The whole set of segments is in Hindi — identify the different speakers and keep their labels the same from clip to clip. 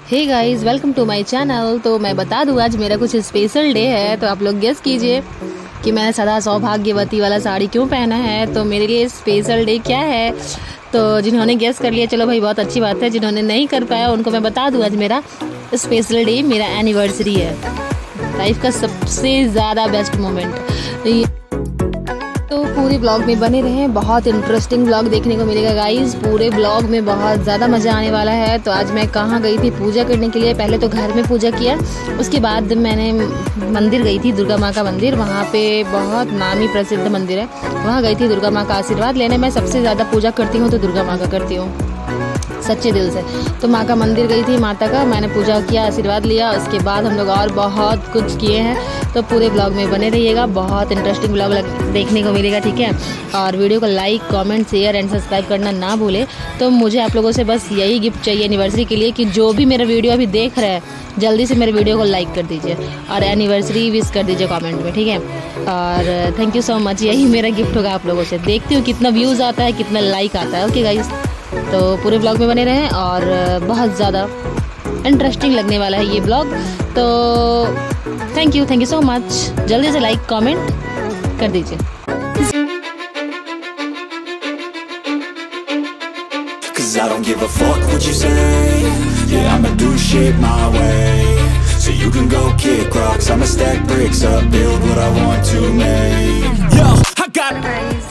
Speaker 1: Hey guys, welcome to my channel. तो मैं बता दूं आज मेरा कुछ स्पेशल डे है, तो आप लोग गेस कीजिए कि मैंने सदा सौभाग्यवती वाला साड़ी क्यों पहना है। तो मेरे लिए स्पेशल डे क्या है, तो जिन्होंने गेस कर लिया चलो भाई बहुत अच्छी बात है, जिन्होंने नहीं कर पाया उनको मैं बता दूं आज मेरा स्पेशल डे मेरा एनिवर्सरी है, लाइफ का सबसे ज़्यादा बेस्ट मोमेंट। तो पूरे ब्लॉग में बने रहें, बहुत इंटरेस्टिंग ब्लॉग देखने को मिलेगा गाइस। पूरे ब्लॉग में बहुत ज़्यादा मज़ा आने वाला है। तो आज मैं कहाँ गई थी पूजा करने के लिए, पहले तो घर में पूजा किया, उसके बाद मैंने मंदिर गई थी, दुर्गा माँ का मंदिर। वहाँ पे बहुत नामी प्रसिद्ध मंदिर है, वहाँ गई थी दुर्गा माँ का आशीर्वाद लेने। मैं सबसे ज़्यादा पूजा करती हूँ तो दुर्गा माँ का करती हूँ सच्चे दिल से। तो माँ का मंदिर गई थी, माता का मैंने पूजा किया, आशीर्वाद लिया। उसके बाद हम लोग और बहुत कुछ किए हैं, तो पूरे ब्लॉग में बने रहिएगा, बहुत इंटरेस्टिंग ब्लॉग देखने को मिलेगा, ठीक है। और वीडियो को like, comment, share and subscribe करना ना भूले। तो मुझे आप लोगों से बस यही गिफ्ट चाहिए एनिवर्सरी के लिए कि जो भी मेरा वीडियो अभी देख रहे हैं जल्दी से मेरे वीडियो को लाइक कर दीजिए और एनिवर्सरी विश कर दीजिए कमेंट में, ठीक है। और थैंक यू सो मच, यही मेरा गिफ्ट होगा आप लोगों से। देखती हूँ कितना व्यूज़ आता है, कितना लाइक आता है। ओके गाइस, तो पूरे ब्लॉग में बने रहें और बहुत ज़्यादा इंटरेस्टिंग लगने वाला है ये ब्लॉग। तो थैंक यू सो मच, जल्दी से लाइक कमेंट कर दीजिए।
Speaker 2: I don't give a fuck what you say. Yeah, I'ma do shit my way. So you can go kick rocks, I'ma stack bricks up, build what I want to make. Yo, I got
Speaker 3: guys,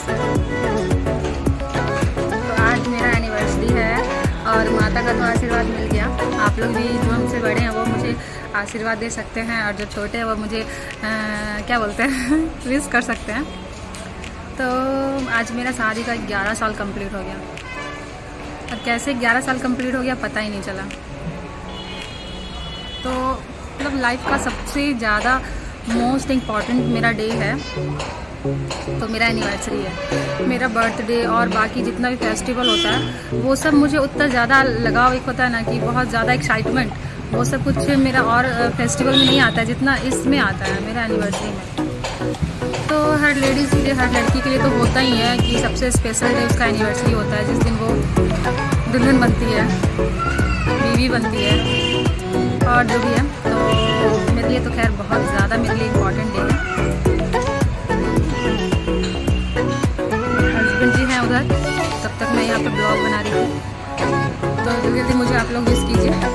Speaker 3: तो आज मेरा एनिवर्सरी है और माता का तो आशीर्वाद मिल गया। आप लोग भी जो हमसे बड़े हैं वो मुझे आशीर्वाद दे सकते हैं, और जो छोटे हैं वो मुझे क्या बोलते हैं विश कर सकते हैं। तो आज मेरा शादी का 11 साल कंप्लीट हो गया, और कैसे 11 साल कंप्लीट हो गया पता ही नहीं चला। तो मतलब लाइफ का सबसे ज़्यादा मोस्ट इम्पॉर्टेंट मेरा डे है, तो मेरा एनिवर्सरी है। मेरा बर्थडे और बाकी जितना भी फेस्टिवल होता है वो सब मुझे उतना ज़्यादा लगाव एक होता है ना, कि बहुत ज़्यादा एक्साइटमेंट, वो सब कुछ मेरा और फेस्टिवल में नहीं आता है जितना इसमें आता है मेरा एनिवर्सरी में। तो हर लेडीज़ के लिए, हर लड़की के लिए तो होता ही है कि सबसे स्पेशल डे उसका एनिवर्सरी होता है, जिस दिन वो दुल्हन बनती है, बीवी बनती है और जो भी है। तो मेरे लिए तो खैर बहुत ज़्यादा मेरे लिए इम्पॉर्टेंट डे है। हस्बैंड जी हैं उधर, तब तक मैं यहाँ पर ब्लॉग बना रही थी। तो जल्दी जल्दी मुझे आप लोग विश कीजिए।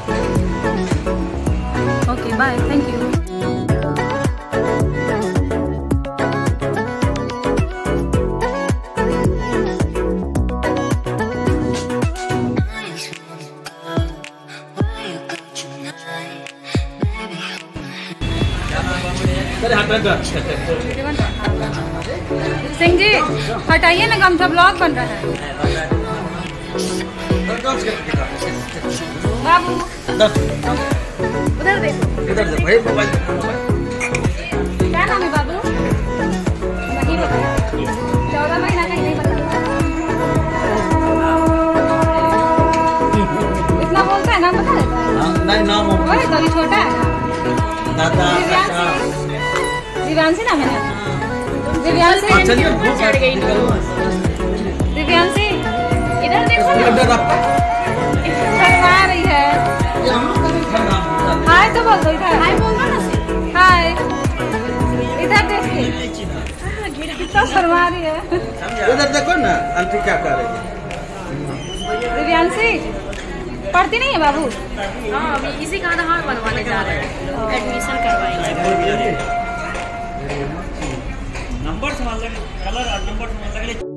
Speaker 3: Okay bye, thank you. Singh ji हटाइए ना गमछा, ब्लॉग बन रहा है। बाबू उधर देखो, क्या नाम है बाबू? नहीं बताया, 14 महीना का ही नहीं बताया। इतना बोलता है, नाम बता देता है। नहीं नाम वही तो, अभी छोटा है। दिव्यांशी नाम है ना? दिव्यांशी दिव्यांशी इधर देखो ना, शर्मा रही है। हाय तो बोल दो, इधर हाय बोलना ना, हाय इधर देखिए, कितना शर्मा रही है।
Speaker 4: इधर देखो ना आंटी क्या कर रही है।
Speaker 3: दिव्यांशी पढ़ती नहीं है बाबू?
Speaker 5: हाँ, अभी इसी का आधार बनवाने जा रहे हैं, एडमिशन करवाएंगे। नंबर संभाल लगे, कलर और नंबर संभाल लगे।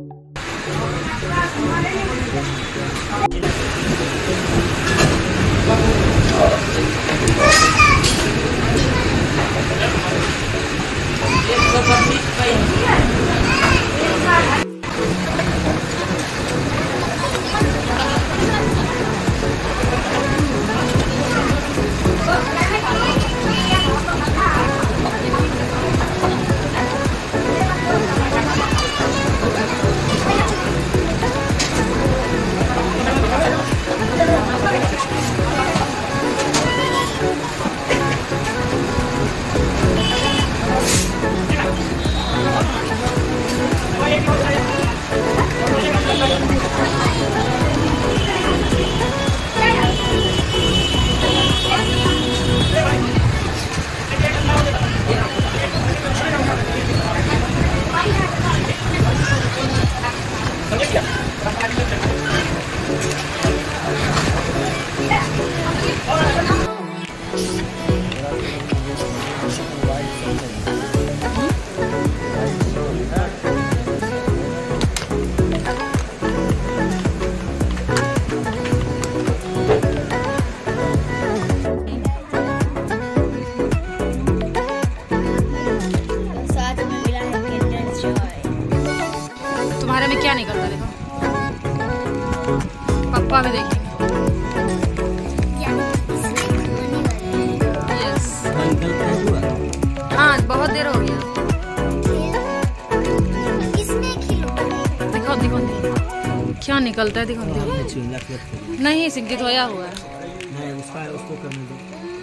Speaker 3: कहाँ निकलता है, दिखा नहीं सिंकी धोया हुआ है।
Speaker 4: नहीं उसको करने दो।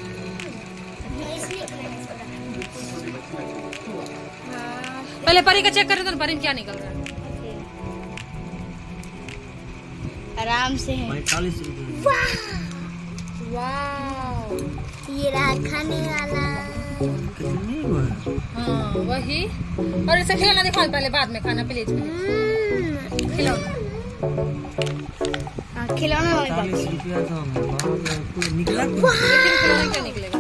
Speaker 3: पहले परी का चेक करें तो परी में क्या निकल रहा है।
Speaker 5: आराम से है।
Speaker 4: 45 रुपये।
Speaker 5: वाह, ये रहा खाने वाला।
Speaker 4: कितनी हुआ?
Speaker 3: हाँ वही। और इसे खिलौना दिखाओ पहले, बाद में खाना प्लीज। खिलौना
Speaker 5: खिलौना
Speaker 4: 45 रुपया निकला।
Speaker 3: लेकिन खिलौना क्या निकलेगा?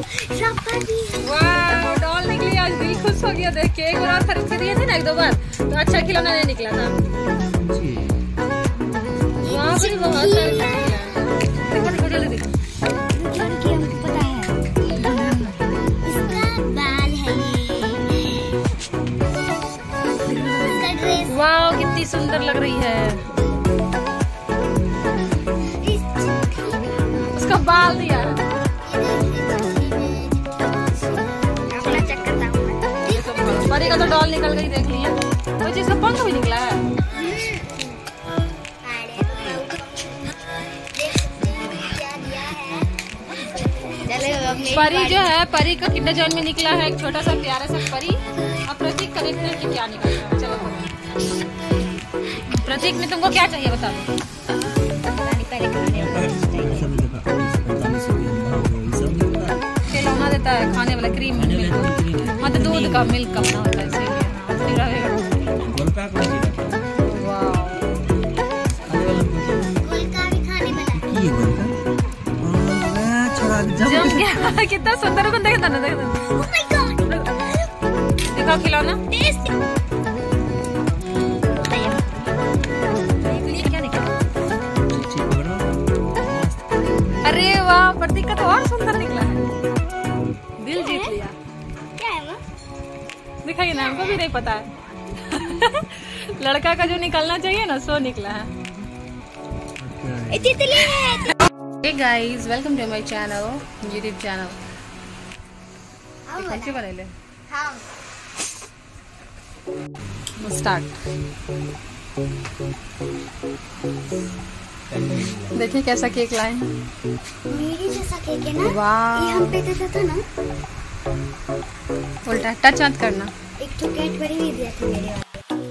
Speaker 3: वाह डॉल निकली। आज दिल खुश हो गया देख के। एक बार और खरीद के दिए थे ना, एक दो बार, तो अच्छा खिलौना नहीं निकला था। वहाँ पर बहुत सारे देखो जल्दी देखो।
Speaker 5: पता है इसका बाल है ये।
Speaker 3: वाह कितनी सुंदर लग रही है। उसका बाल दिया।
Speaker 5: अपना चेक करता हूँ।
Speaker 3: परी का तो डॉल निकल गई देख लिया। कोई चीज का पंख भी निकला है। परी जो है, परी का किंडर जॉय में निकला है एक छोटा सा प्यारा सा परी। अब प्रतीक का देखते हैं कि क्या निकल रहा है। चलो प्रतीक में तुमको क्या चाहिए बता दो। खिलौना देता है, खाने वाला क्रीम मतलब दूध का मिल्क का बना होता है इसीलिए। कितना सुंदर देखता ना, दिखाओ खिलौना। क्या निकला? अरे वाह प्रतीक का तो और सुंदर निकला है। दिल जीत लिया।
Speaker 5: क्या है वो?
Speaker 3: दिखाइए ना, हमको भी नहीं पता है। लड़का का जो निकलना चाहिए ना सो निकला है। Hey guys, welcome to my channel, YouTube channel. कौन सी बना ले?
Speaker 5: हाँ।
Speaker 3: Start. देखिए कैसा केक लाए हैं।
Speaker 5: मेरी जैसा केक है ना।
Speaker 3: वाह।
Speaker 5: ये हम पे देता था ना।
Speaker 3: उल्टा टच मत करना।
Speaker 5: एक तो कैडबरी भी दिया था मेरे वाले।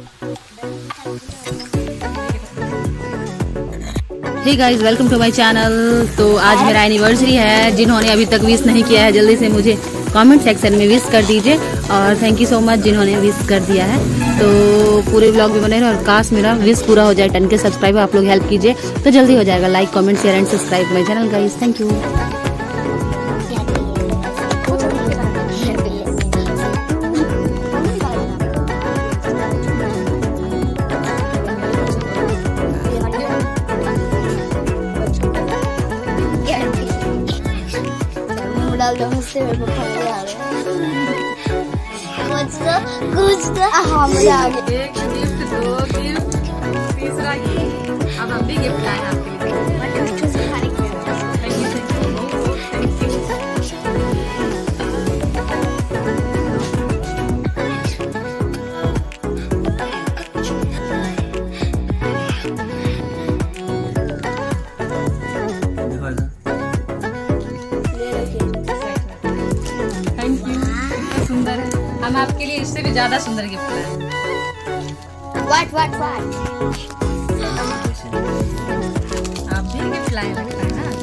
Speaker 1: Hey guys, welcome to my channel. तो आज मेरा एनिवर्सरी है। जिन्होंने अभी तक विश नहीं किया है जल्दी से मुझे कमेंट सेक्शन में विश कर दीजिए। और थैंक यू सो मच जिन्होंने विश कर दिया है। तो पूरे ब्लॉग में बने रहे और काश मेरा विश पूरा हो जाए। 10K सब्सक्राइबर आप लोग हेल्प कीजिए तो जल्दी हो जाएगा। Like comment share and subscribe my channel guys. Thank you.
Speaker 5: मुझसे मेरे को खाने आ रहा है। कुछ तो हाँ मजा आ गया।
Speaker 3: एक गिफ्ट, दो गिफ्ट, तीसरा गिफ्ट। अब हम भी गिफ्ट लाए हैं आपके लिए। सुंदर है। हम आपके लिए इससे भी ज्यादा सुंदर गिफ्ट लाए।
Speaker 5: What?
Speaker 3: आप भी गिफ्ट लाए लगता है ना।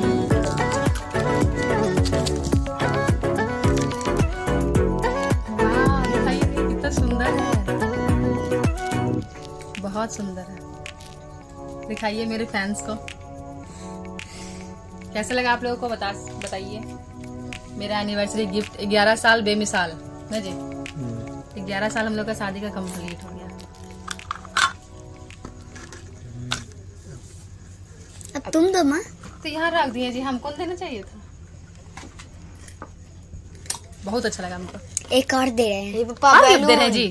Speaker 3: वाह दिखाइए कितना सुंदर है। बहुत सुंदर है। दिखाइए मेरे फैंस को कैसा लगा आप लोगों को बताइए। मेरा एनिवर्सरी गिफ्ट 11 साल बेमिसाल ना जी। 11 साल हम लोग का शादी का कंप्लीट हो गया।
Speaker 5: अब तुम दो माँ।
Speaker 3: तो यहाँ रख दिए जी, हमको देना चाहिए था। बहुत अच्छा लगा हमको।
Speaker 5: एक और दे रहे हैं।
Speaker 3: आप गिफ्ट दे रहे हैं जी।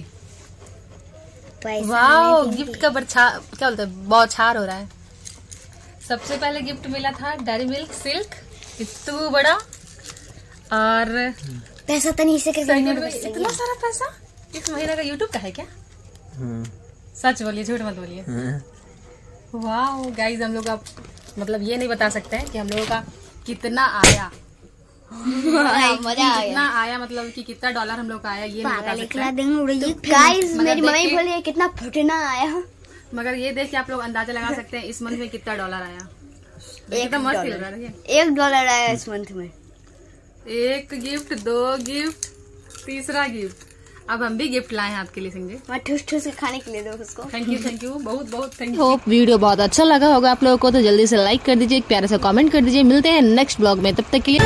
Speaker 3: वाह गिफ्ट का क्या बोलते हैं, बौछार हो रहा है। सबसे पहले गिफ्ट मिला था डेयरी मिल्क सिल्क, इतना बड़ा। और
Speaker 5: पैसा तो नहीं से
Speaker 3: इतना सारा पैसा इस महीने का यूट्यूब का है क्या? सच बोलिए, झूठ मत बोलिए।
Speaker 1: वाह गाइज, हम लोग का मतलब ये नहीं बता सकते हैं कि हम लोगों का कितना आया।
Speaker 6: मजा आ
Speaker 1: कितना आया मतलब कि कितना डॉलर हम लोग का आया, ये नहीं बता सकते हैं।
Speaker 6: गाइस मेरी मम्मी बोली कितना फुटना आया,
Speaker 1: मगर ये देख के आप लोग अंदाजा लगा सकते हैं इस मंथ में कितना डॉलर आया। एकदम मस्त लग रहा है।
Speaker 6: $1 आया इस मंथ में।
Speaker 1: 1 गिफ्ट, 2 गिफ्ट, तीसरा गिफ्ट। अब हम भी गिफ्ट लाए हैं आपके लिए सिंह जी।
Speaker 6: मैं ठूस ठूस के खाने के लिए दो उसको।
Speaker 1: थैंक यू बहुत बहुत थैंक यू। होप वीडियो बहुत अच्छा लगा होगा आप लोगों को, तो जल्दी से लाइक कर दीजिए, एक प्यारा सा कमेंट कर दीजिए। मिलते हैं नेक्स्ट ब्लॉग में, तब तक के लिए